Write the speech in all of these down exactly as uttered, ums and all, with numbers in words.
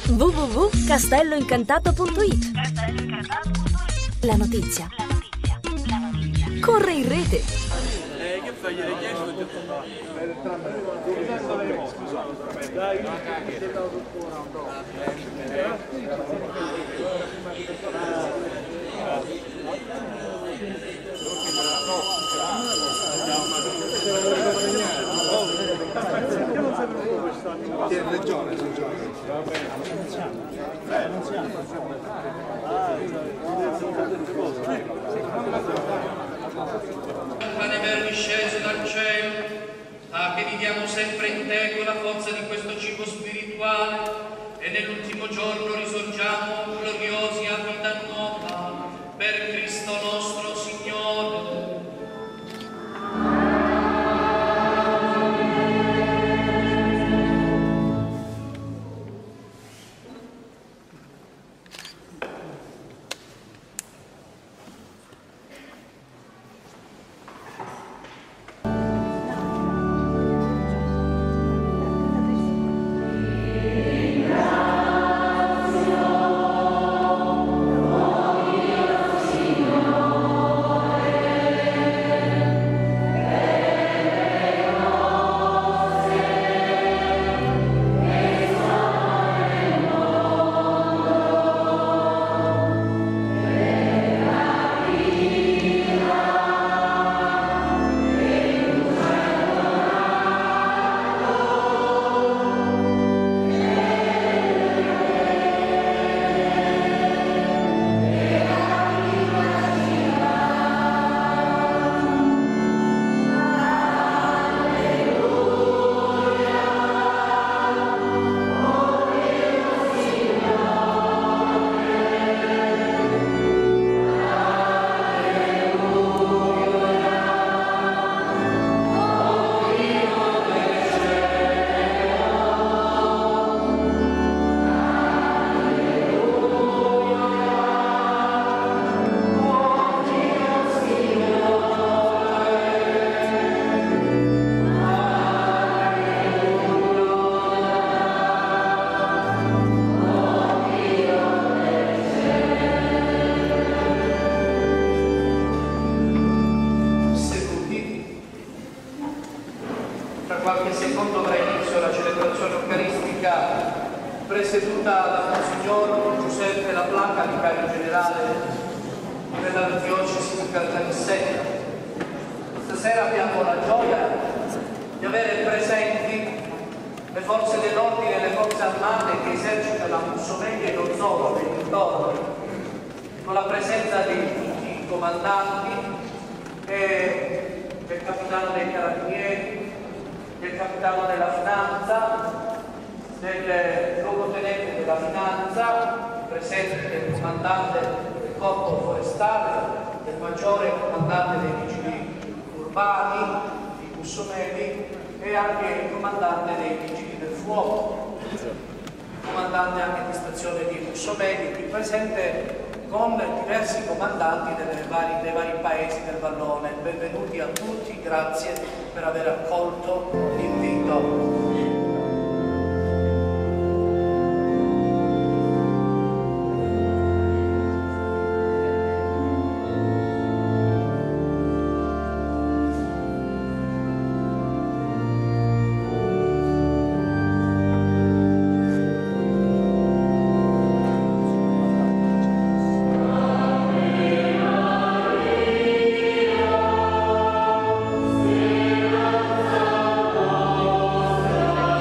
w w w punto castello incantato punto it. La notizia. La notizia. La notizia. Corre in rete. Eh, che fai? Gliene chiesto e detto dai. Che regione sono già? Eh, non siamo. Pane vero sceso dal cielo, ah, che viviamo sempre in te con la forza di questo cibo spirituale e nell'ultimo giorno risorgiamo gloriosi a vita nuova per Cristo nostro Signore. Qualche secondo avrà inizio la celebrazione eucaristica presieduta da Monsignor Giuseppe La Placa, vicario generale della diocesi di Caltanissetta. Stasera abbiamo la gioia di avere presenti le forze dell'ordine e le forze armate che esercitano a Mussomeria e non solo, nei dintorni, con la presenza di tutti i comandanti e del capitano dei carabinieri, del capitano della finanza, del luogotenente della finanza, presente del comandante del corpo forestale, del maggiore comandante dei vigili urbani di Mussomelli e anche il comandante dei vigili del fuoco, comandante anche di stazione di Mussomelli, qui presente con diversi comandanti delle vari, dei vari paesi del Vallone. Benvenuti a tutti, grazie per aver accolto l'invito. Thank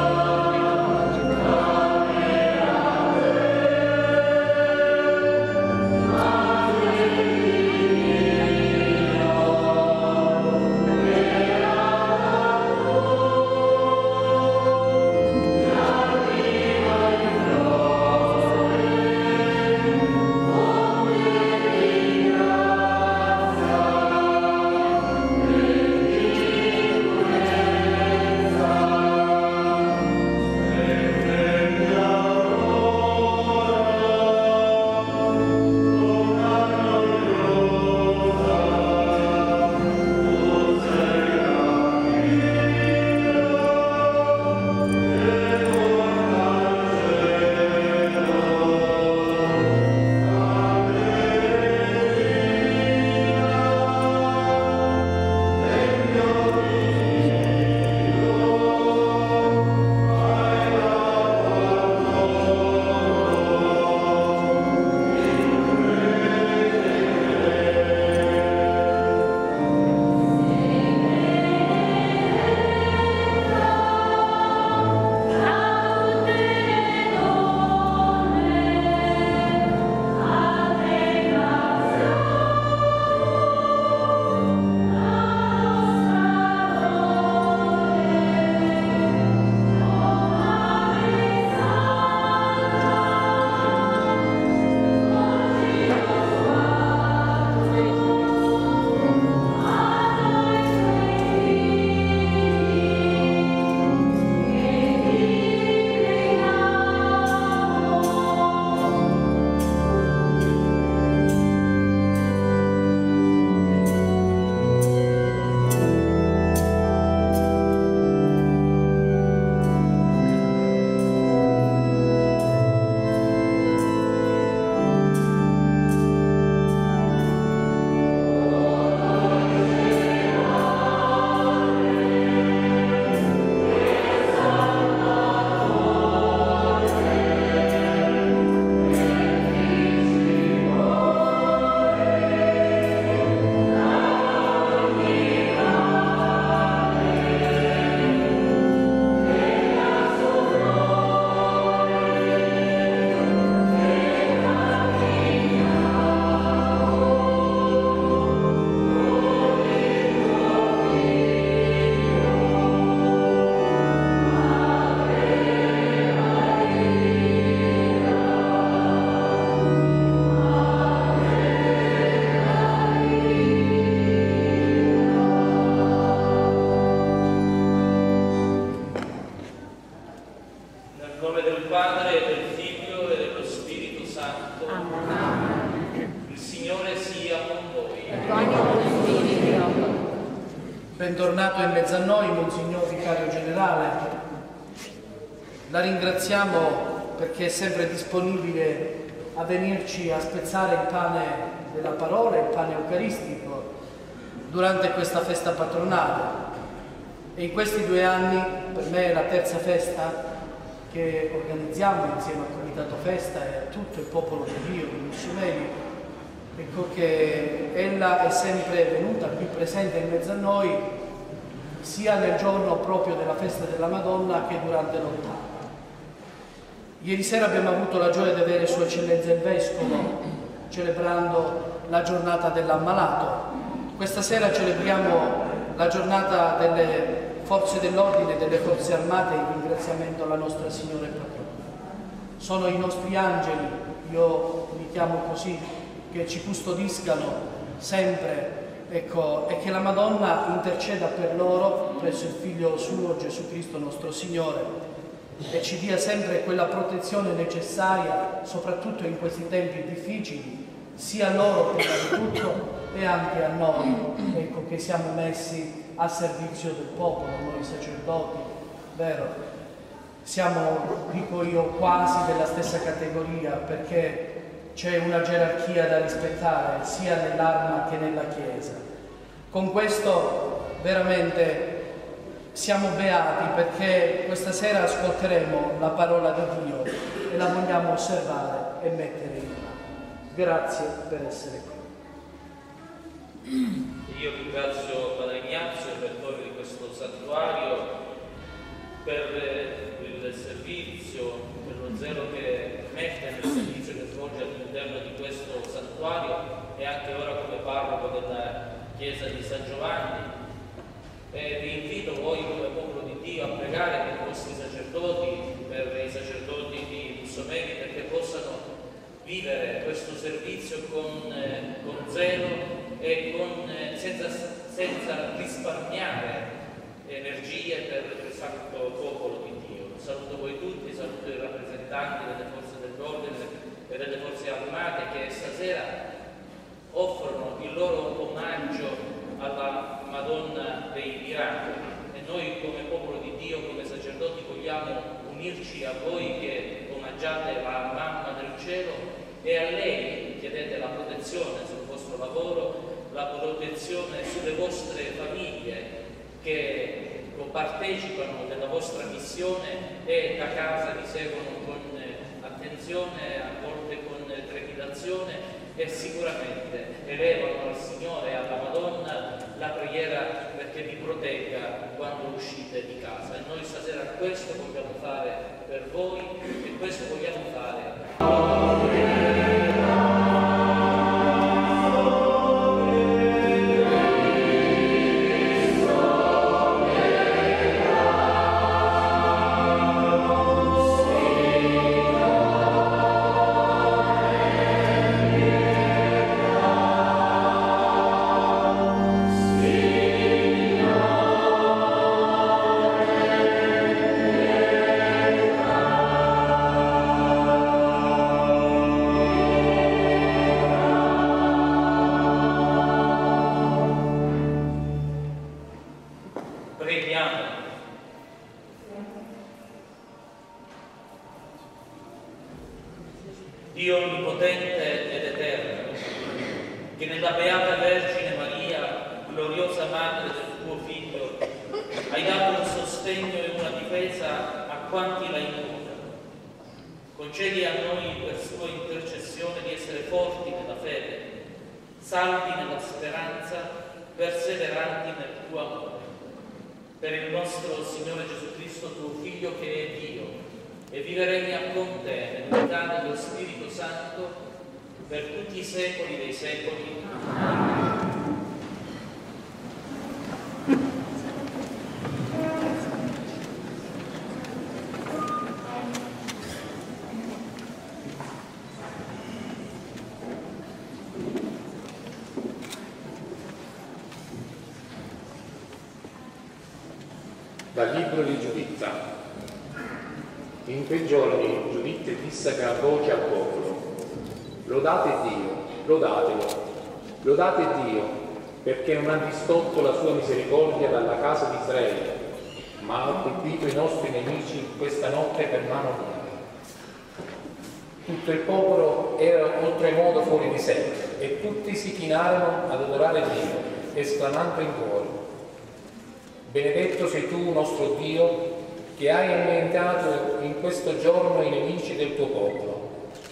nome del Padre, del Figlio e dello Spirito Santo. Amen. Il Signore sia con voi. E con il tuo spirito. Bentornato in mezzo a noi, Monsignor Vicario Generale. La ringraziamo perché è sempre disponibile a venirci a spezzare il pane della parola, il pane eucaristico, durante questa festa patronale. E in questi due anni, per me è la terza festa che organizziamo insieme al Comitato Festa e a tutto il popolo di Dio, di Mussumeli. Ecco che ella è sempre venuta qui presente in mezzo a noi, sia nel giorno proprio della festa della Madonna che durante l'ottava. Ieri sera abbiamo avuto la gioia di avere Sua Eccellenza il Vescovo celebrando la giornata dell'ammalato. Questa sera celebriamo la giornata delle forze dell'ordine e delle forze armate in ringraziamento alla nostra Signora e Patrona. Sono i nostri angeli, io li chiamo così, che ci custodiscano sempre, ecco, e che la Madonna interceda per loro presso il Figlio suo Gesù Cristo nostro Signore e ci dia sempre quella protezione necessaria, soprattutto in questi tempi difficili, sia a loro prima di tutto e anche a noi, ecco, che siamo messi a servizio del popolo, noi sacerdoti, vero? Siamo, dico io, quasi della stessa categoria, perché c'è una gerarchia da rispettare sia nell'arma che nella Chiesa. Con questo veramente siamo beati, perché questa sera ascolteremo la parola di Dio e la vogliamo osservare e mettere in pratica. Grazie per essere qui. Io ringrazio Padre Ignazio, il rettore di questo santuario, per il servizio, per lo zelo che mette nel servizio che svolge all'interno di questo santuario e anche ora come parroco della chiesa di San Giovanni. E vi invito voi come popolo di Dio a pregare per i vostri sacerdoti, per i sacerdoti di Mussumeli, perché possano vivere questo servizio con, eh, con zelo e con, eh, senza, senza risparmiare energie per il santo popolo di Dio. Saluto voi tutti, saluto i rappresentanti delle forze dell'ordine e delle forze armate che stasera offrono il loro omaggio alla Madonna dei Miracoli, e noi come popolo di Dio, come sacerdoti, vogliamo unirci a voi che omaggiate la Mamma del Cielo e a lei chiedete la protezione sul vostro lavoro, la protezione sulle vostre famiglie che partecipano della vostra missione e da casa vi seguono con attenzione, a volte con trepidazione, e sicuramente elevano al Signore e alla Madonna la preghiera perché vi protegga quando uscite di casa. E noi stasera questo vogliamo fare per voi e questo vogliamo fare. Dio onnipotente ed eterno, che nella Beata Vergine Maria, gloriosa Madre del tuo Figlio, hai dato un sostegno e una difesa a quanti la invocano. Concedi a noi, per sua intercessione, di essere forti nella fede, saldi nella speranza, perseveranti nel tuo amore. Per il nostro Signore Gesù Cristo, tuo Figlio, che è Dio, e vive regna con te nell'unità dello Spirito Santo per tutti i secoli dei secoli. Amen. Dal Libro di Giuditta. In quei giorni Giuditte disse a gran voce al popolo: lodate Dio, lodatelo, lodate Dio, perché non ha distolto la sua misericordia dalla casa di Israele, ma ha colpito i nostri nemici questa notte per mano mia. Tutto il popolo era oltremodo fuori di sé, e tutti si chinarono ad adorare Dio, esclamando in cuore: benedetto sei tu, nostro Dio, che hai annientato in questo giorno i nemici del tuo popolo.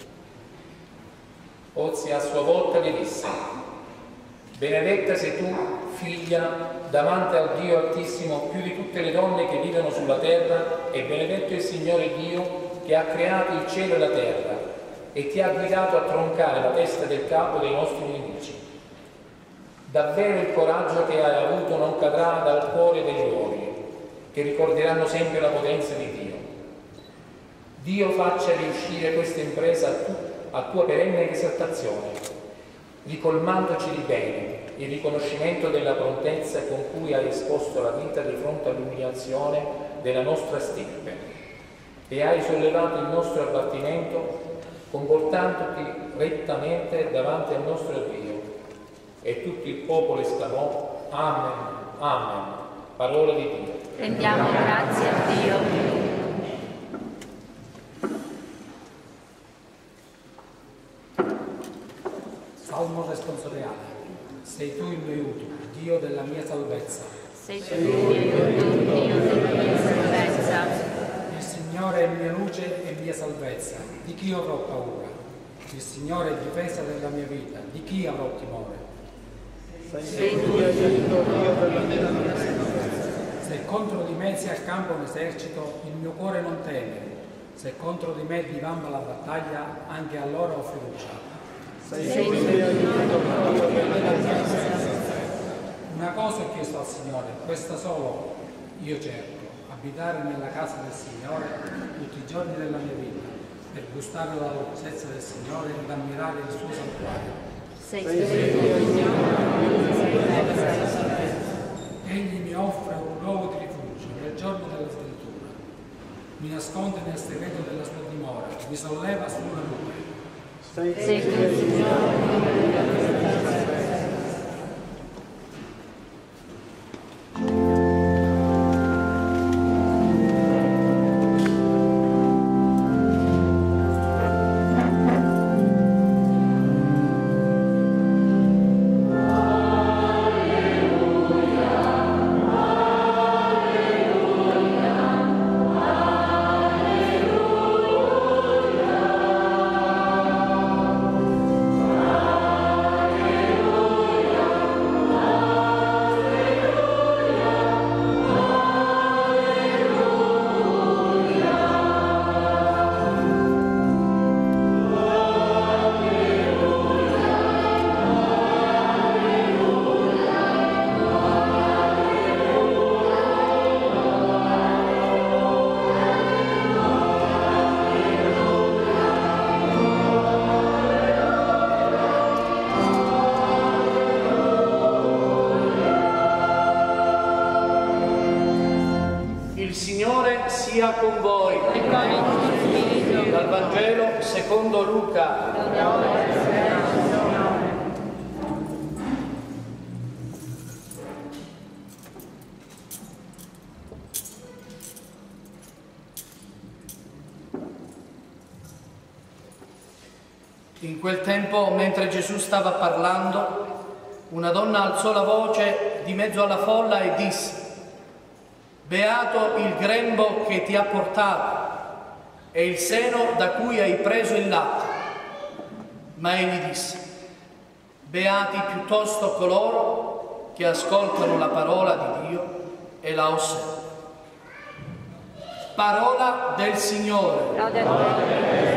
Ozia a sua volta le disse: benedetta sei tu, figlia, davanti al Dio Altissimo più di tutte le donne che vivono sulla terra, e benedetto il Signore Dio che ha creato il cielo e la terra e ti ha guidato a troncare la testa del capo dei nostri nemici. Davvero il coraggio che hai avuto non cadrà dal cuore degli uomini, che ricorderanno sempre la potenza di Dio. Dio faccia riuscire questa impresa a, tu, a tua perenne esaltazione, ricolmandoci di bene il riconoscimento della prontezza con cui hai esposto la vita di fronte all'umiliazione della nostra stirpe, e hai sollevato il nostro abbattimento comportandoti rettamente davanti al nostro Dio. E tutto il popolo esclamò: Amen, Amen, parola di Dio. Rendiamo grazie a Dio. Salmo responsoriale. Sei tu il mio aiuto, Dio della mia salvezza. Sei tu il mio aiuto, Dio della mia salvezza. Il Signore è mia luce e mia salvezza. Di chi avrò paura? Il Signore è difesa della mia vita. Di chi avrò timore? Sei tu il aiuto, Dio della mia salvezza. Se contro di me si accampa un esercito, il mio cuore non teme. Se contro di me divampa la battaglia, anche allora ho fiducia. Sei tu il aiuto, Dio della mia salvezza. Una cosa ho chiesto al Signore, questa solo io cerco: abitare nella casa del Signore tutti i giorni della mia vita, per gustare la dolcezza del Signore ed ammirare il suo santuario. Sei tu il aiuto, Egli mi offre un luogo di rifugio nel giorno della sventura. Mi nasconde nel segreto della sua dimora, mi solleva su una nube. Sei tu il Signore. sia con voi. Dal Vangelo secondo Luca. In quel tempo, mentre Gesù stava parlando, una donna alzò la voce di mezzo alla folla e disse: «Beato il grembo che ti ha portato e il seno da cui hai preso il latte». Ma egli disse: «Beati piuttosto coloro che ascoltano la parola di Dio e la osservano». Parola del Signore.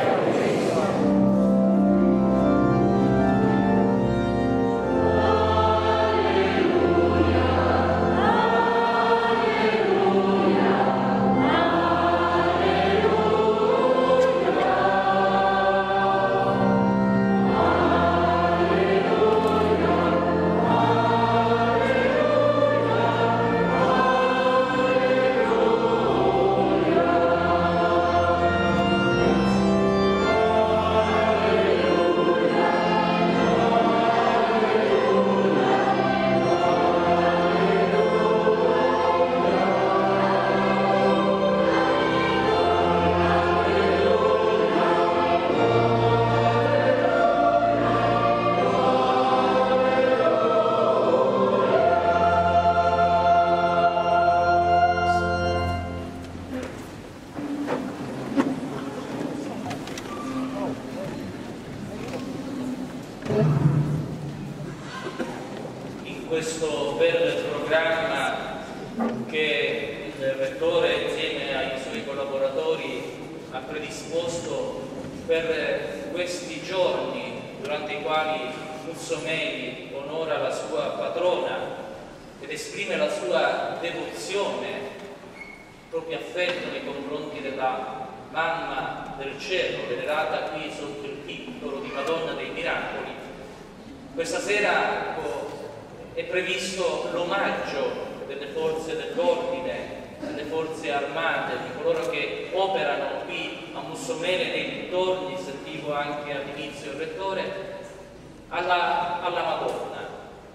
In questo bel programma che il Rettore insieme ai suoi collaboratori ha predisposto per questi giorni durante i quali Mussomeli onora la sua patrona ed esprime la sua devozione, il proprio affetto nei confronti della Mamma del Cielo, venerata qui sotto il titolo di Madonna dei Miracoli. Questa sera ecco, è previsto l'omaggio delle forze dell'ordine, delle forze armate, di coloro che operano qui a Mussomeli nei dintorni, sentivo anche all'inizio il Rettore, alla, alla Madonna.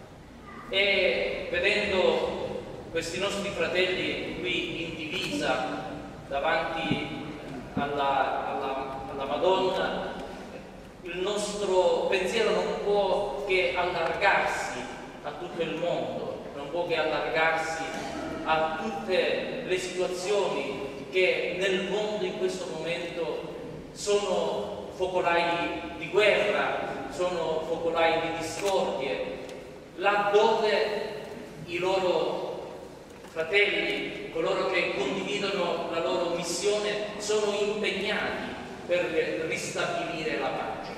E vedendo questi nostri fratelli qui in divisa davanti alla, alla, alla Madonna, il nostro pensiero non può che allargarsi a tutto il mondo, non può che allargarsi a tutte le situazioni che nel mondo in questo momento sono focolai di guerra, sono focolai di discordie, laddove i loro fratelli, coloro che condividono la loro missione, sono impegnati per ristabilire la pace.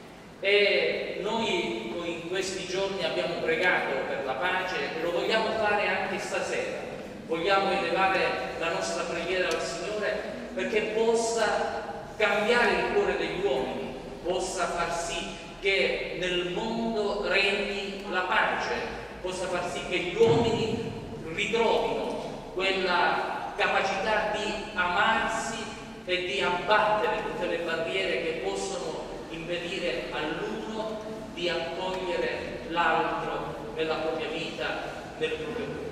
E noi in questi giorni abbiamo pregato per la pace e lo vogliamo fare anche stasera. Vogliamo elevare la nostra preghiera al Signore perché possa cambiare il cuore degli uomini, possa far sì che nel mondo regni la pace, possa far sì che gli uomini ritrovino quella capacità di amarsi e di abbattere tutte le barriere che possono impedire all'uno di accogliere l'altro nella propria vita, nel proprio cuore.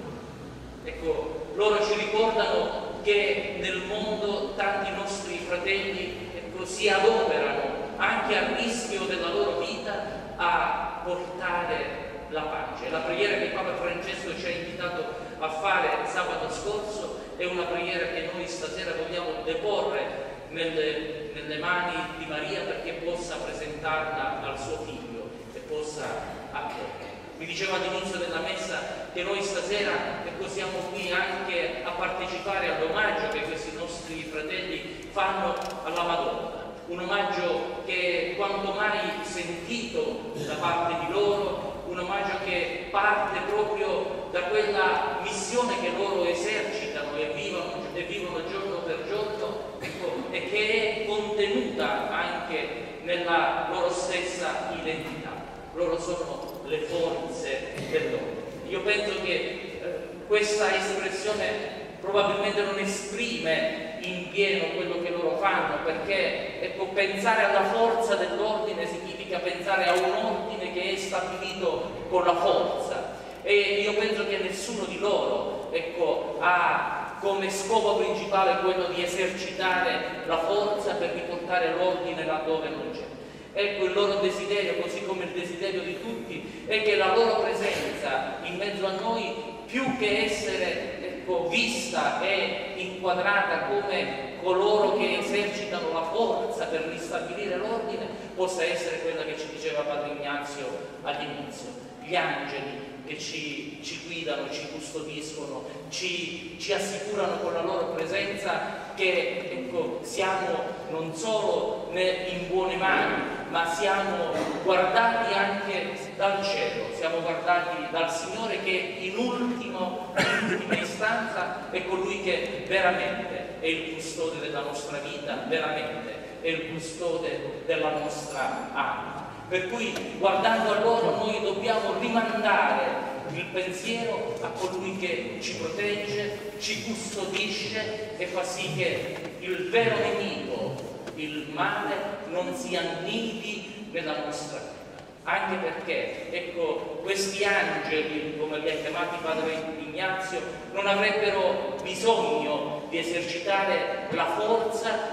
Ecco, loro ci ricordano che nel mondo tanti nostri fratelli ecco, si adoperano anche a rischio della loro vita a portare la pace. La preghiera che Papa Francesco ci ha invitato a fare sabato scorso è una preghiera che noi stasera vogliamo deporre nelle, nelle mani di Maria perché possa presentarla al suo figlio e possa accogliere. Mi diceva all'inizio della messa che noi stasera ecco, siamo qui anche a partecipare all'omaggio che questi nostri fratelli fanno alla Madonna. Un omaggio che è quanto mai sentito da parte di loro, un omaggio che parte proprio da quella missione che loro esercitano e vivono, e vivono giorno per giorno ecco, e che è contenuta anche nella loro stessa identità. Loro sono le forze dell'ordine. Io penso che eh, questa espressione probabilmente non esprime in pieno quello che loro fanno, perché ecco, pensare alla forza dell'ordine significa pensare a un ordine che è stabilito con la forza e io penso che nessuno di loro ecco, ha come scopo principale quello di esercitare la forza per riportare l'ordine laddove non c'è. Ecco, il loro desiderio, così come il desiderio di tutti, è che la loro presenza in mezzo a noi, più che essere ecco, vista e inquadrata come coloro che esercitano la forza per ristabilire l'ordine, possa essere quella che ci diceva Padre Ignazio all'inizio, gli angeli che ci, ci guidano, ci custodiscono, ci, ci assicurano con la loro presenza che ecco, siamo non solo in buone mani, ma siamo guardati anche dal cielo, siamo guardati dal Signore che in, ultimo, in ultima istanza è colui che veramente è il custode della nostra vita, veramente è il custode della nostra anima. Per cui guardando a loro noi dobbiamo rimandare il pensiero a colui che ci protegge, ci custodisce e fa sì che il vero nemico, il male, non si annidi nella nostra vita. Anche perché, ecco, questi angeli, come li ha chiamati Padre Ignazio, non avrebbero bisogno di esercitare la forza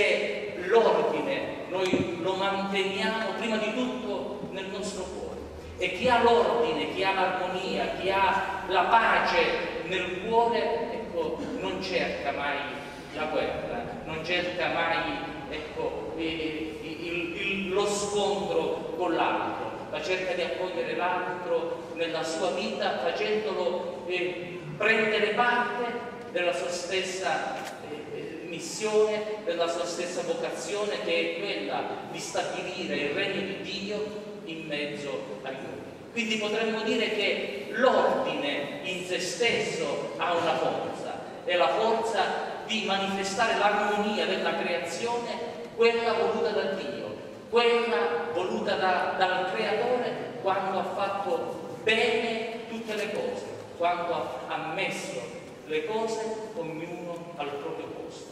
se l'ordine noi lo manteniamo prima di tutto nel nostro cuore. E chi ha l'ordine, chi ha l'armonia, chi ha la pace nel cuore, ecco, non cerca mai la guerra, non cerca mai ecco, il, il, il, lo scontro con l'altro. ma cerca di accogliere l'altro nella sua vita, facendolo eh, prendere parte della sua stessa eh, missione, della sua stessa vocazione, che è quella di stabilire il regno di Dio in mezzo agli uomini. Quindi potremmo dire che l'ordine in se stesso ha una forza, è la forza di manifestare l'armonia della creazione, quella voluta da Dio, quella voluta da, dal Creatore quando ha fatto bene tutte le cose, quando ha, ha messo le cose ognuno al proprio posto.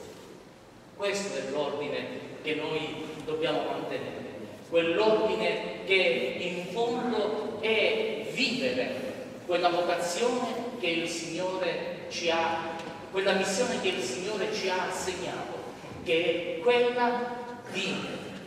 Questo è l'ordine che noi dobbiamo mantenere, quell'ordine che in fondo è vivere quella vocazione che il Signore ci ha, quella missione che il Signore ci ha assegnato, che è quella di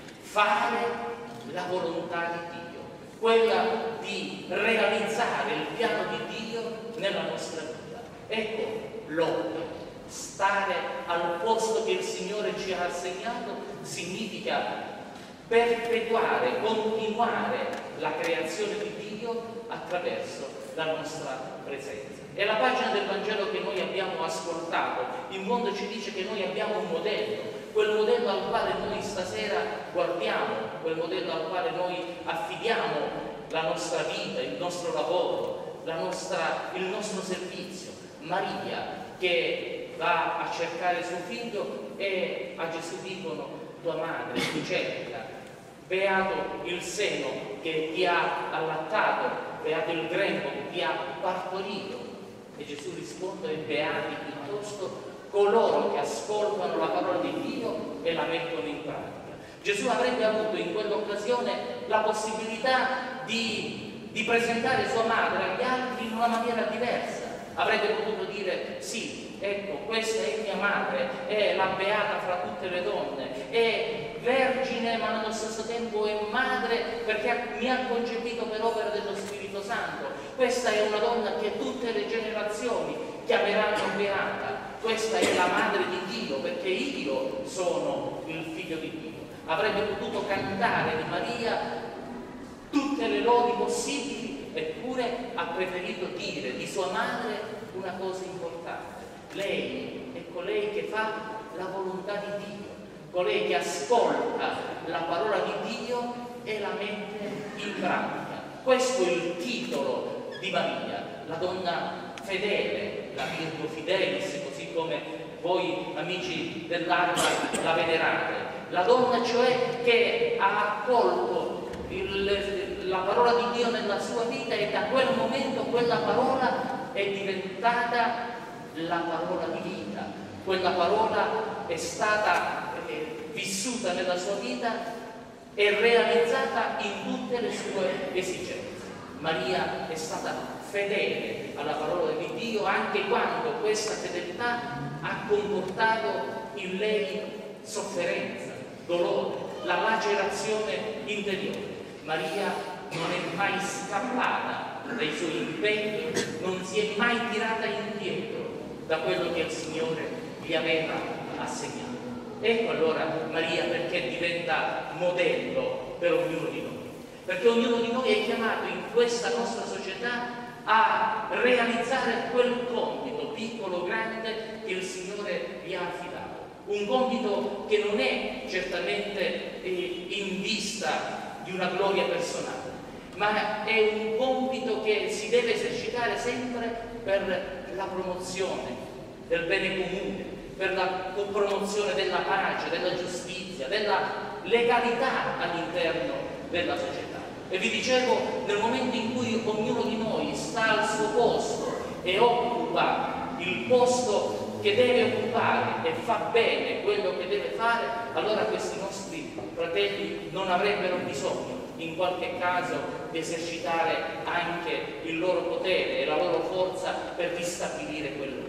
fare la volontà di Dio, quella di realizzare il piano di Dio nella nostra vita. Ecco l'ordine. Stare al posto che il Signore ci ha assegnato significa perpetuare, continuare la creazione di Dio attraverso la nostra presenza. E la pagina del Vangelo che noi abbiamo ascoltato in fondo ci dice che noi abbiamo un modello, quel modello al quale noi stasera guardiamo, quel modello al quale noi affidiamo la nostra vita, il nostro lavoro, la nostra, il nostro servizio. Maria, che va a cercare suo figlio e a Gesù dicono: tua madre ti cerca, beato il seno che ti ha allattato, beato il grembo che ti ha partorito. E Gesù risponde: beati piuttosto coloro che ascoltano la parola di Dio e la mettono in pratica. Gesù avrebbe avuto in quell'occasione la possibilità di, di presentare sua madre agli altri in una maniera diversa. Avrebbe potuto dire: sì, ecco, questa è mia madre, è la beata fra tutte le donne, è vergine ma nello stesso tempo è madre perché mi ha concepito per opera dello Spirito Santo. Questa è una donna che tutte le generazioni chiameranno beata. Questa è la madre di Dio perché io sono il figlio di Dio. Avrebbe potuto cantare di Maria tutte le lodi possibili, eppure ha preferito dire di sua madre una cosa importante. Lei è colei che fa la volontà di Dio, colei che ascolta la parola di Dio e la mette in pratica. Questo è il titolo di Maria, la donna fedele, la Virgo Fidelis, così come voi amici dell'Arma la venerate. La donna cioè che ha accolto il, la parola di Dio nella sua vita e da quel momento quella parola è diventata la parola di vita. Quella parola è stata eh, vissuta nella sua vita e realizzata in tutte le sue esigenze. Maria è stata fedele alla parola di Dio anche quando questa fedeltà ha comportato in lei sofferenza, dolore, la lacerazione interiore. Maria non è mai scappata dai suoi impegni, non si è mai tirata indietro da quello che il Signore gli aveva assegnato. Ecco allora Maria perché diventa modello per ognuno di noi, perché ognuno di noi è chiamato in questa nostra società a realizzare quel compito, piccolo o grande, che il Signore gli ha affidato. Un compito che non è certamente eh, in vista di una gloria personale, ma è un compito che si deve esercitare sempre per la promozione del bene comune, per la promozione della pace, della giustizia, della legalità all'interno della società. E vi dicevo, nel momento in cui ognuno di noi sta al suo posto e occupa il posto che deve occupare e fa bene quello che deve fare, allora questi nostri fratelli non avrebbero bisogno in qualche caso di esercitare anche il loro potere e la loro forza per ristabilire quello.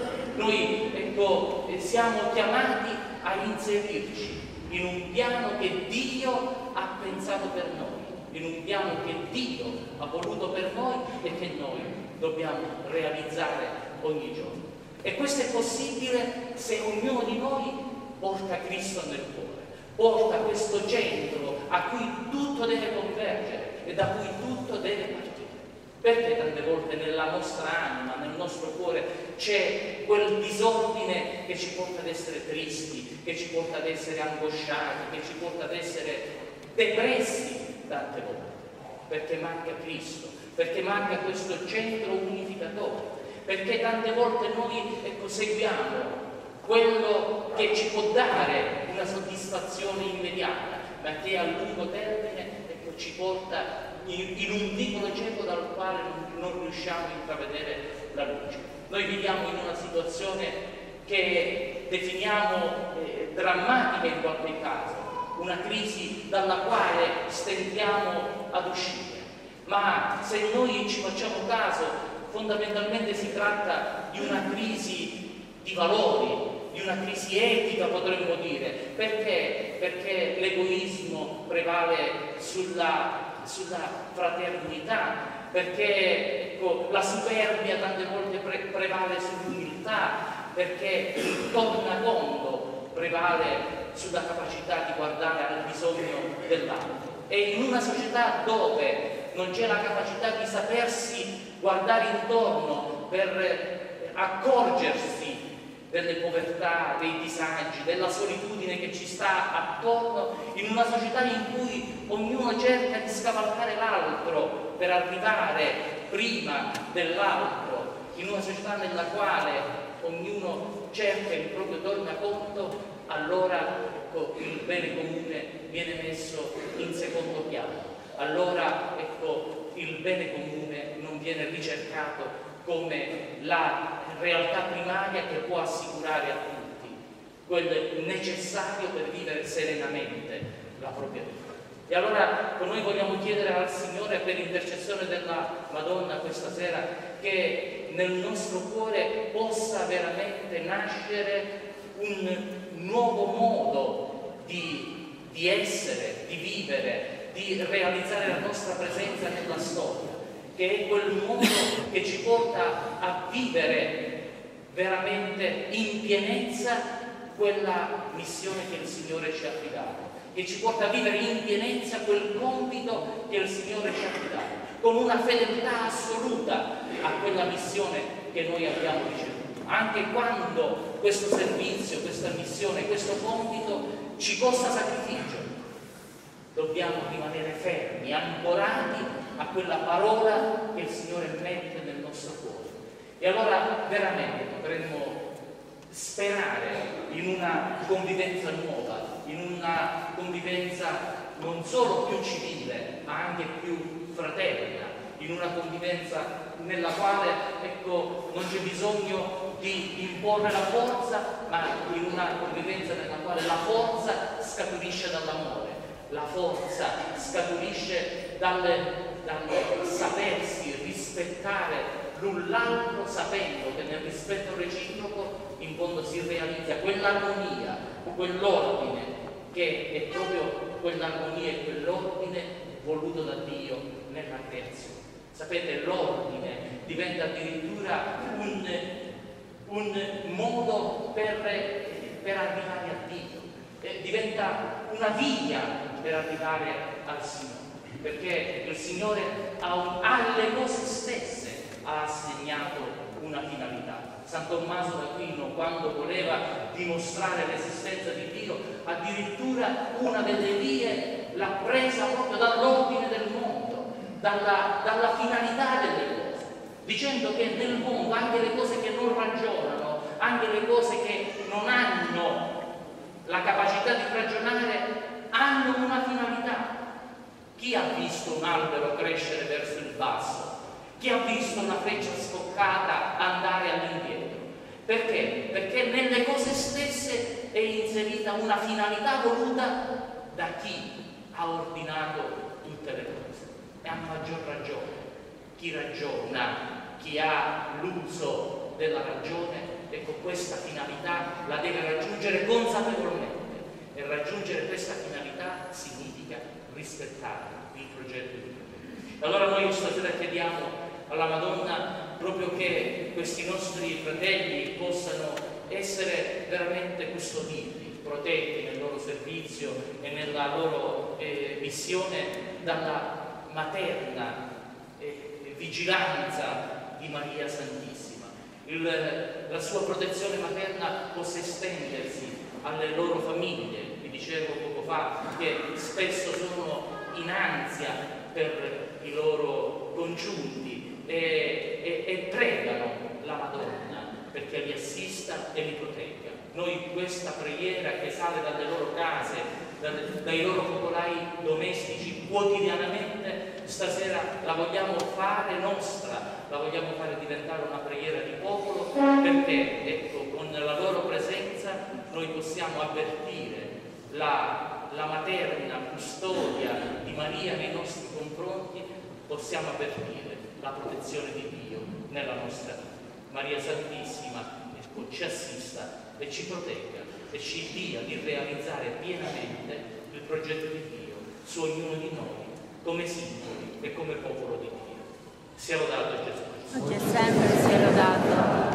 Noi ecco, siamo chiamati a inserirci in un piano che Dio ha pensato per noi, in un piano che Dio ha voluto per noi e che noi dobbiamo realizzare ogni giorno. E questo è possibile se ognuno di noi porta Cristo nel cuore, porta questo centro a cui tutto deve convergere e da cui tutto deve partire. Perché tante volte nella nostra anima, nel nostro cuore c'è quel disordine che ci porta ad essere tristi, che ci porta ad essere angosciati, che ci porta ad essere depressi tante volte? Perché manca Cristo, perché manca questo centro unificatore, perché tante volte noi ecco, seguiamo quello che ci può dare una soddisfazione immediata, ma che a lungo termine ecco, ci porta in, in un vicolo cieco dal quale non, non riusciamo a intravedere la luce. Noi viviamo in una situazione che definiamo eh, drammatica in qualche caso, una crisi dalla quale stentiamo ad uscire. Ma se noi ci facciamo caso, fondamentalmente si tratta di una crisi di valori, di una crisi etica potremmo dire. Perché? Perché l'egoismo prevale sulla, sulla fraternità, perché ecco, la superbia tante volte pre prevale sull'umiltà, perché il tornaconto prevale sulla capacità di guardare al bisogno dell'altro. E in una società dove non c'è la capacità di sapersi guardare intorno per accorgersi delle povertà, dei disagi, della solitudine che ci sta attorno, in una società in cui ognuno cerca di scavalcare l'altro per arrivare prima dell'altro, in una società nella quale ognuno cerca il proprio tornaconto, allora ecco, il bene comune viene messo in secondo piano. Allora ecco, il bene comune non viene ricercato come la realtà primaria che può assicurare a tutti quel necessario per vivere serenamente la propria vita. E allora noi vogliamo chiedere al Signore, per intercessione della Madonna questa sera, che nel nostro cuore possa veramente nascere un nuovo modo di, di essere, di vivere, di realizzare la nostra presenza nella storia, che è quel modo che ci porta a vivere veramente in pienezza quella missione che il Signore ci ha affidato, che ci porta a vivere in pienezza quel compito che il Signore ci ha affidato, con una fedeltà assoluta a quella missione che noi abbiamo ricevuto, anche quando questo servizio, questa missione, questo compito ci costa sacrificio. Dobbiamo rimanere fermi, ancorati a quella parola che il Signore mette nel nostro cuore. E allora veramente potremmo sperare in una convivenza nuova, in una convivenza non solo più civile, ma anche più fraterna, in una convivenza nella quale ecco, non c'è bisogno di imporre la forza, ma in una convivenza nella quale la forza scaturisce dall'amore. La forza scaturisce dal, dal sapersi rispettare l'un l'altro, sapendo che nel rispetto reciproco in fondo si realizza quell'armonia, quell'ordine, che è proprio quell'armonia e quell'ordine voluto da Dio nella creazione. Sapete, l'ordine diventa addirittura un, un modo per, per arrivare a Dio, eh, diventa una via per arrivare al Signore, perché il Signore ha un, alle cose stesse ha assegnato una finalità. San Tommaso d'Aquino, quando voleva dimostrare l'esistenza di Dio, addirittura una delle vie l'ha presa proprio dall'ordine del mondo, dalla, dalla finalità delle cose, dicendo che nel mondo anche le cose che non ragionano, anche le cose che non hanno la capacità di ragionare, hanno una finalità. Chi ha visto un albero crescere verso il basso? Chi ha visto una freccia scoccata andare all'indietro? Perché? Perché nelle cose stesse è inserita una finalità voluta da chi ha ordinato tutte le cose. E a maggior ragione chi ragiona, chi ha l'uso della ragione, ecco, questa finalità la deve raggiungere consapevolmente. E raggiungere questa finalità significa rispettare il progetto di Dio. Allora noi stasera chiediamo alla Madonna proprio che questi nostri fratelli possano essere veramente custoditi, protetti nel loro servizio e nella loro eh, emissione dalla materna eh, vigilanza di Maria Santissima. Il, la sua protezione materna possa estendersi alle loro famiglie. Vi dicevo poco fa che spesso sono in ansia per i loro congiunti e, e, e pregano la Madonna perché li assista e li protegga. Noi questa preghiera che sale dalle loro case, dai loro focolai domestici quotidianamente, stasera la vogliamo fare nostra, la vogliamo fare diventare una preghiera di popolo, perché ecco, con la loro presenza noi possiamo avvertire la, la materna custodia di Maria nei nostri confronti, possiamo avvertire la protezione di Dio nella nostra vita. Maria Santissima ecco, ci assista e ci protegga e ci dia di realizzare pienamente il progetto di Dio su ognuno di noi, come singoli e come popolo di Dio. Sia lodato Gesù Cristo. Oggi e sempre sia lodato.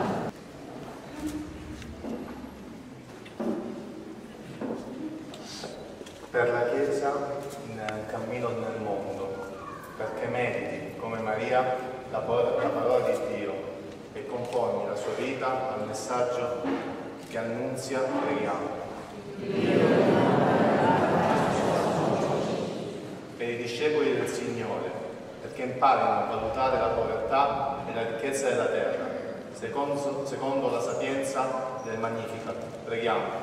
Per la Chiesa in cammino nel mondo, perché meriti, come Maria, la parola, la parola di Dio e conformi la sua vita al messaggio che annunzia, preghiamo. Per i discepoli del Signore, perché imparino a valutare la povertà e la ricchezza della terra, secondo, secondo la sapienza del Magnificat. Preghiamo.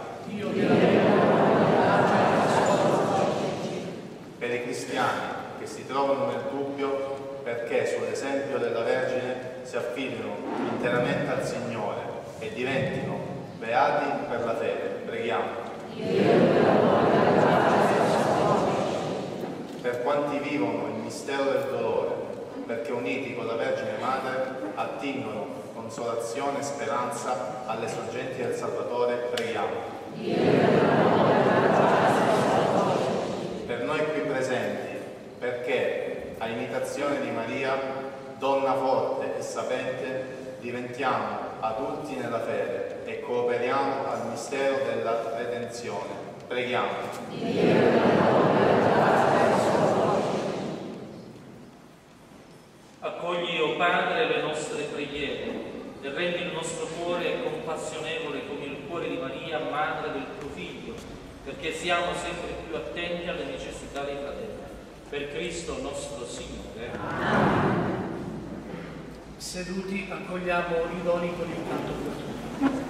Per i cristiani che si trovano nel dubbio, perché sull'esempio della Vergine si affidino interamente al Signore e diventino beati per la fede. Preghiamo. Per quanti vivono il mistero del dolore, perché uniti con la Vergine Madre attingono consolazione e speranza alle sorgenti del Salvatore. Preghiamo. Per noi qui presenti, perché a imitazione di Maria, donna forte e sapente, diventiamo adulti nella fede e cooperiamo al mistero della redenzione. Preghiamo. Accogli, o Padre, le nostre preghiere e rendi il nostro cuore compassionevole come il cuore di Maria, Madre del tuo Figlio, perché siamo sempre più attenti alle necessità dei fratelli. Per Cristo nostro Signore. Amen. Seduti accogliamo i doni con il canto fortunato.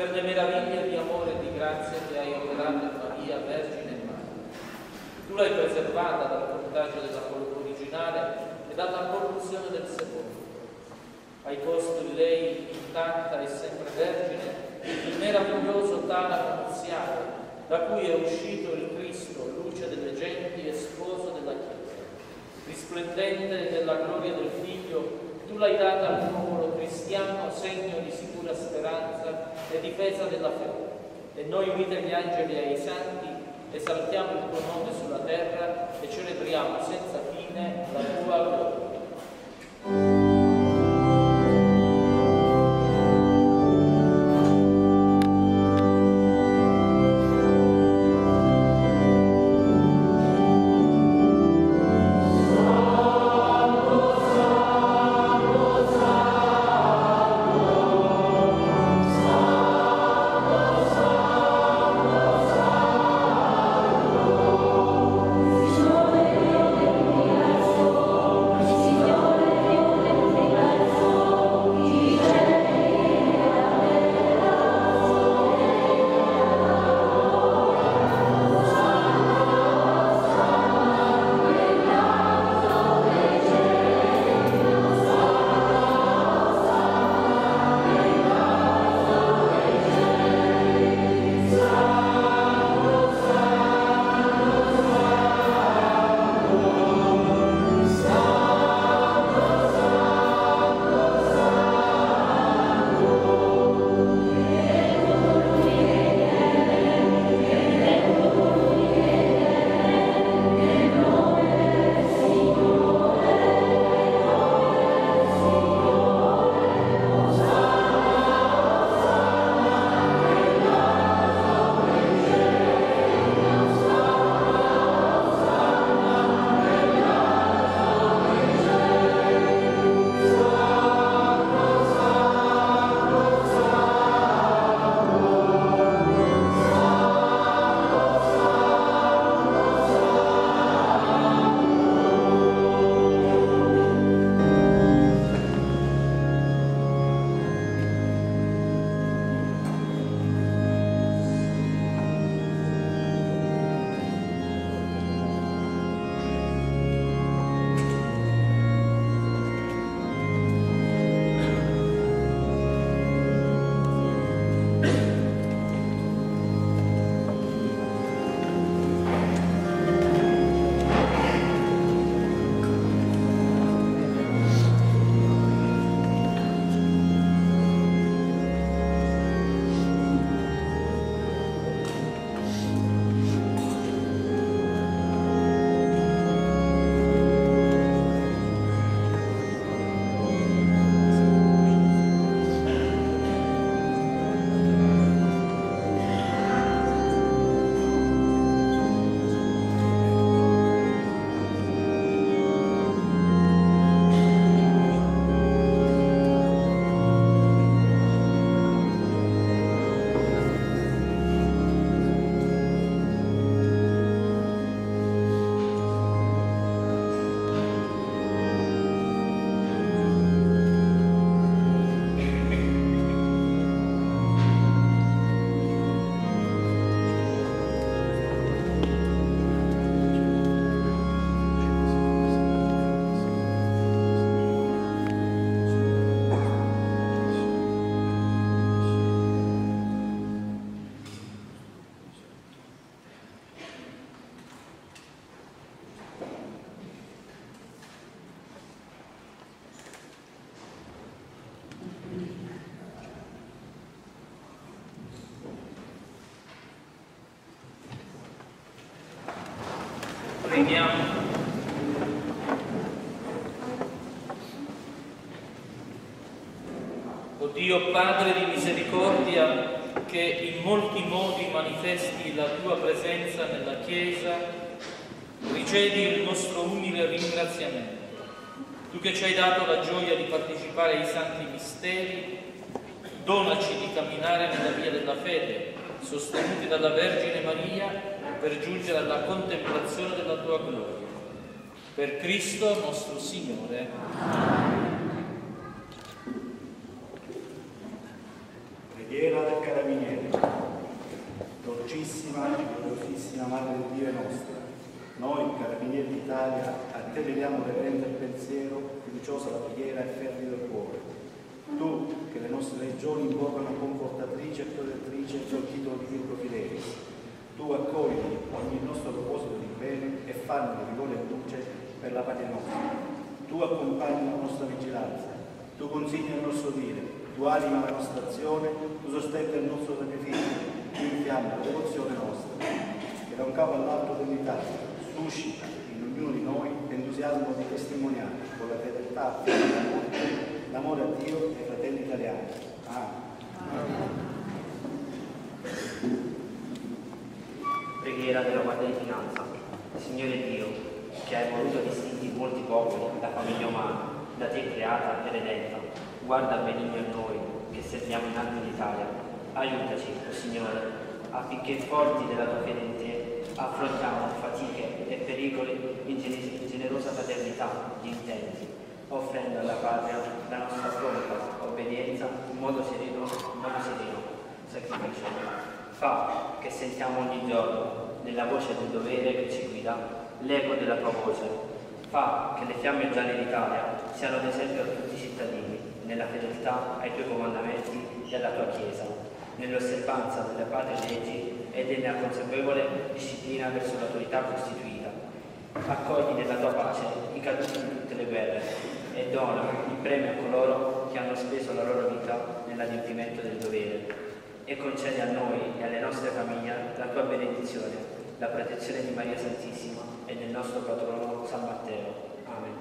per le meraviglie di amore e di grazia che hai operato in Maria, Vergine e Madre. Tu l'hai preservata dal contagio della polpa originale e dalla corruzione del sepolcro. Hai posto in lei, intatta e sempre vergine, il meraviglioso tala nuziale, da cui è uscito il Cristo, luce delle genti e sposo della Chiesa. Risplendente della gloria del Figlio, tu l'hai data al popolo cristiano, segno di sicura speranza e difesa della fede. E noi, uniti agli angeli e ai santi, esaltiamo il tuo nome sulla terra e celebriamo senza fine la tua gloria. Preghiamo. O Dio Padre di misericordia, che in molti modi manifesti la tua presenza nella Chiesa, ricedi il nostro umile ringraziamento. Tu che ci hai dato la gioia di partecipare ai santi misteri, donaci di camminare nella via della fede, sostenuti dalla Vergine Maria, per giungere alla contemplazione della tua gloria. Per Cristo nostro Signore. Preghiera del Carabinieri. dolcissima e gloriosissima Madre di Dio e nostra, noi, Carabinieri d'Italia, a te vediamo reverente il pensiero, fiduciosa la preghiera e fervido il cuore. Tu, che le nostre legioni invocano confortatrice e protettrice col titolo di Virgo Fidelis, tu accogli ogni nostro proposito di bene e fanno di vigore e luce per la patria nostra. Tu accompagni la nostra vigilanza, tu consigli il nostro dire, tu anima la nostra azione, tu sostendi il nostro sacrificio, tu infiamma la devozione nostra, che da un capo all'altro dell'Italia suscita in ognuno di noi l'entusiasmo di testimoniare con la fedeltà e l'amore a Dio e ai fratelli italiani. Amen. Preghiera della Guardia di Finanza. Signore Dio, che hai voluto distinti molti popoli, la famiglia umana, da te creata e redenta, guarda benigno a noi che serviamo in anni d'Italia. Aiutaci, oh Signore, affinché forti della tua fede in te affrontiamo fatiche e pericoli in, gen- in generosa fraternità di intenti, offrendo alla patria la nostra pronta obbedienza in modo sereno, in modo sereno, sacrificio. Fa che sentiamo ogni giorno, nella voce del dovere che ci guida, l'eco della tua voce. Fa che le fiamme gialle d'Italia siano ad esempio a tutti i cittadini, nella fedeltà ai tuoi comandamenti e alla tua Chiesa, nell'osservanza delle patrie leggi e nella consapevole disciplina verso l'autorità costituita. Accogli nella tua pace i caduti di tutte le guerre e dona il premio a coloro che hanno speso la loro vita nell'adempimento del dovere. E concedi a noi e alle nostre famiglie la tua benedizione, la protezione di Maria Santissima e del nostro patrono San Matteo. Amen.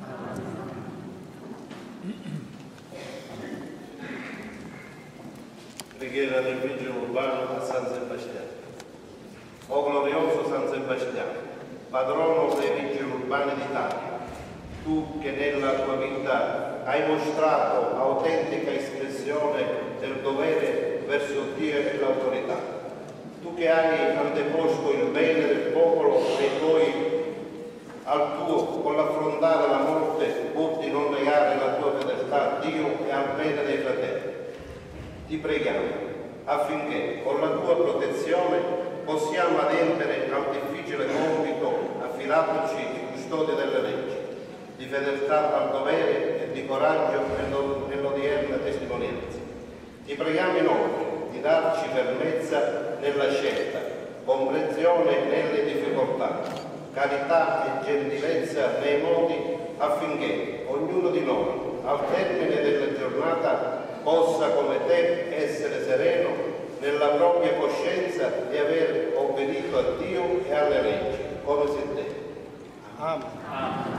Preghiera del vigile urbano a San Sebastiano. O glorioso San Sebastiano, patrono dei vigili urbani d'Italia, tu che nella tua vita hai mostrato autentica espressione del dovere verso Dio e l'autorità, tu che hai anteposto il bene del popolo e poi al tuo con l'affrontare la morte pur di non negare la tua fedeltà a Dio e al bene dei fratelli. Ti preghiamo affinché con la tua protezione possiamo adempiere al difficile compito affidatoci di custodia delle leggi, di fedeltà al dovere e di coraggio nell'odierna testimonianza. Ti preghiamo inoltre di darci fermezza nella scelta, comprensione nelle difficoltà, carità e gentilezza nei modi affinché ognuno di noi al termine della giornata possa come te essere sereno nella propria coscienza di aver obbedito a Dio e alle leggi, come si deve. Amen. Amen.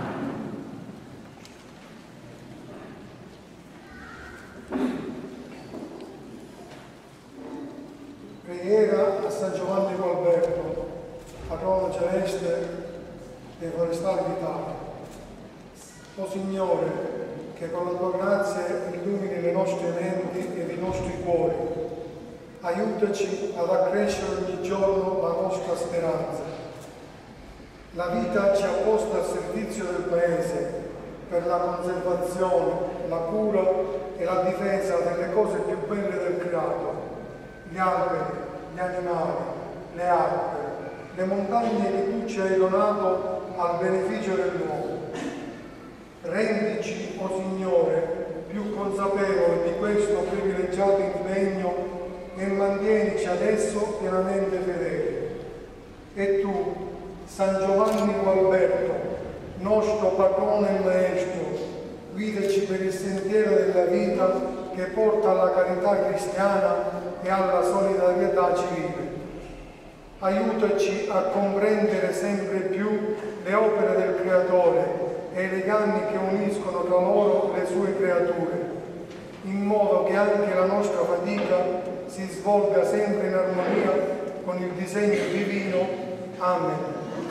Preghiera a San Giovanni Gualberto, patrono celeste dei forestali d'Italia. O Signore, che con la tua grazia illumini le nostre menti ed i nostri cuori, aiutaci ad accrescere ogni giorno la nostra speranza. La vita ci ha posto al servizio del Paese per la conservazione, la cura e la difesa delle cose più belle del creato, gli alberi, gli animali, le acque, le montagne che tu ci hai donato al beneficio dell'uomo. Rendici, o Signore, più consapevoli di questo privilegiato impegno e mantienici adesso pienamente fedeli. E tu, San Giovanni Gualberto, nostro patrono e maestro, guidaci per il sentiero della vita che porta alla carità cristiana e alla solidarietà civile. Aiutaci a comprendere sempre più le opere del Creatore e i legami che uniscono tra loro le sue creature, in modo che anche la nostra fatica si svolga sempre in armonia con il disegno divino. Amen.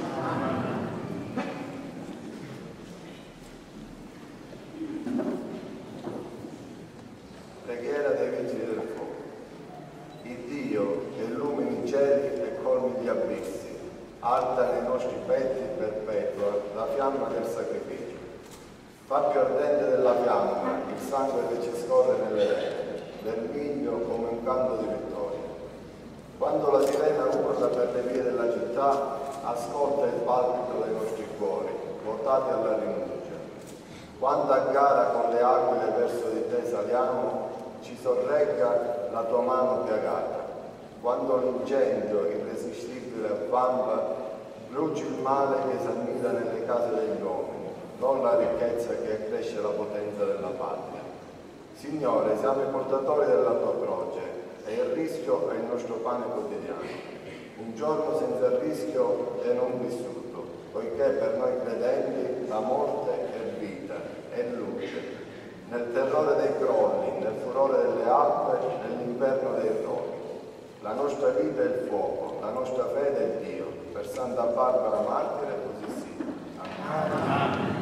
Preghiera dei Vigili del Fuoco. Il Dio che illumini i cieli e colmi gli abissi, alta nei nostri petti perpetua la fiamma del sacrificio. Fa più ardente della fiamma il sangue che ci scorre nelle vene, del miglio come un canto di vittoria. Quando la sirena per le vie della città, ascolta il palpito dei nostri cuori, votati alla rinuncia. Quando a gara con le aquile verso di te saliamo, ci sorregga la tua mano piagata. Quando l'incendio irresistibile avvampa, bruci il male che s'annida nelle case degli uomini, non la ricchezza che accresce la potenza della patria. Signore, siamo i portatori della tua croce e il rischio è il nostro pane quotidiano. Un giorno senza rischio è non vissuto, poiché per noi credenti la morte è vita, è luce. Nel terrore dei crolli, nel furore delle acque, nell'inverno dei roni. La nostra vita è il fuoco, la nostra fede è Dio. Per Santa Barbara Martire così sia. Amen.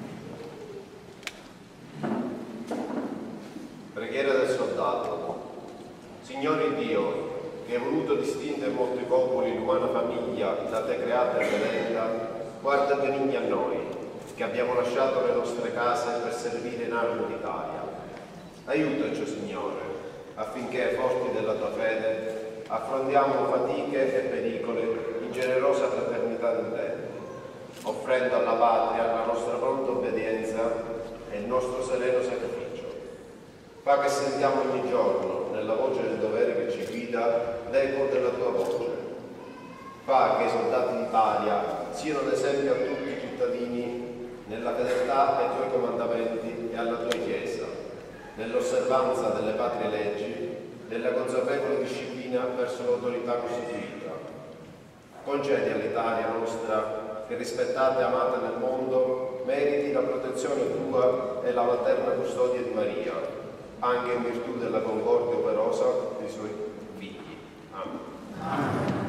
Preghiera del soldato. Signore Dio, che hai voluto distinguere molti popoli in umana famiglia da te creata e redenta, guarda benigni a noi, che abbiamo lasciato le nostre case per servire in armi d'Italia. Aiutaci, Signore, affinché, forti della tua fede, affrontiamo fatiche e pericoli in generosa fraternità di te, offrendo alla patria la nostra pronta obbedienza e il nostro sereno sacrificio. Fa che sentiamo ogni giorno, nella voce del dovere che ci guida, l'eco della tua voce. Fa che i soldati d'Italia siano ad esempio a tutti i cittadini nella fedeltà ai tuoi comandamenti e alla tua Chiesa, nell'osservanza delle patrie leggi, nella consapevole disciplina verso l'autorità costituita. Concedi all'Italia nostra, che rispettata e amata nel mondo, meriti la protezione tua e la materna custodia di Maria, anche in virtù della concordia operosa dei suoi figli. Amen. Amen.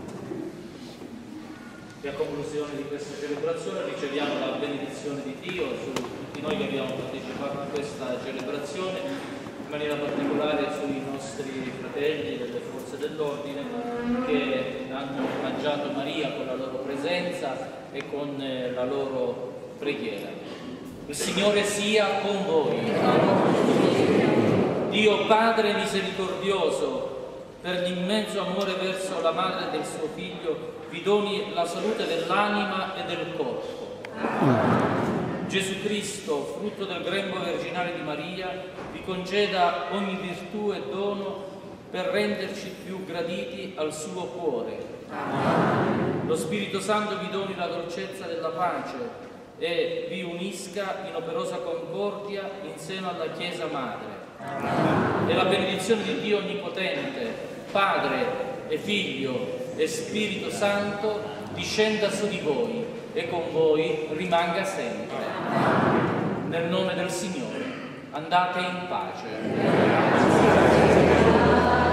E a conclusione di questa celebrazione riceviamo la benedizione di Dio su tutti noi che abbiamo partecipato a questa celebrazione, in maniera particolare sui nostri fratelli delle forze dell'ordine che hanno omaggiato Maria con la loro presenza e con la loro preghiera. Il Signore sia con voi. Dio Padre misericordioso, per l'immenso amore verso la madre del suo figlio, vi doni la salute dell'anima e del corpo. Gesù Cristo, frutto del grembo virginale di Maria, vi conceda ogni virtù e dono per renderci più graditi al suo cuore. Lo Spirito Santo vi doni la dolcezza della pace e vi unisca in operosa concordia in seno alla Chiesa Madre. E la benedizione di Dio Onnipotente, Padre e Figlio e Spirito Santo discenda su di voi e con voi rimanga sempre. Nel nome del Signore, andate in pace.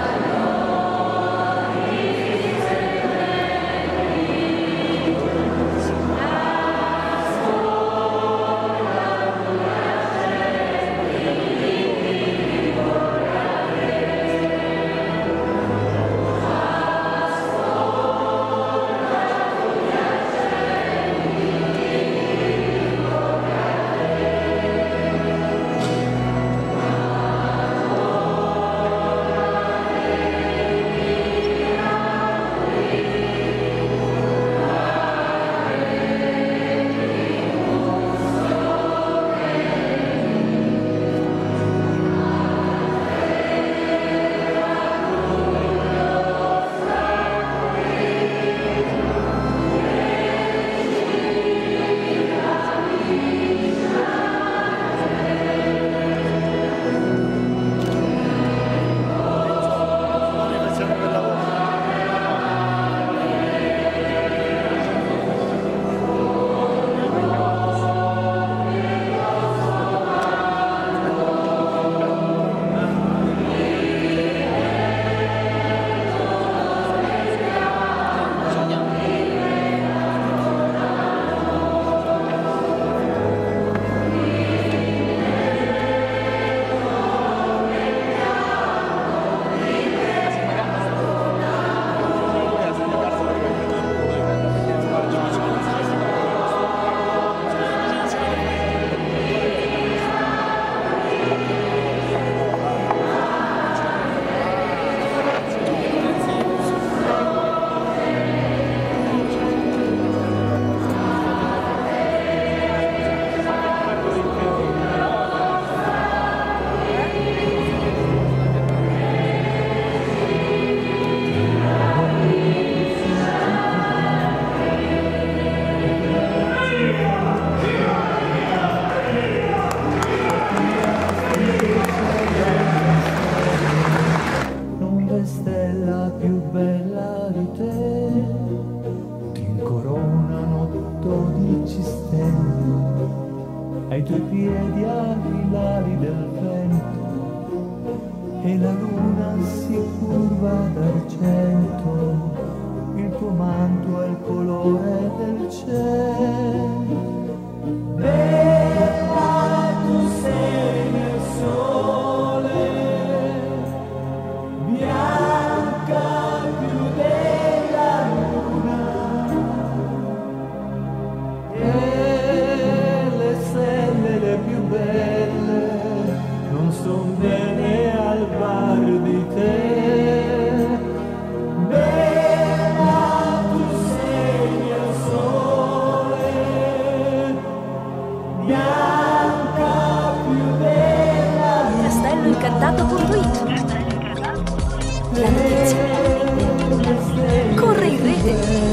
ai tuoi piedi aquilari del vento, e la luna si curva d'argento, il tuo manto è il colore del cielo. Bella tu sei nel sole, bianca più della luna, e le stelle le più belle non son bene al par di te. Bella tu sei nel sole, bianca più della luna. castello incantato punto it. La notizia corre in rete.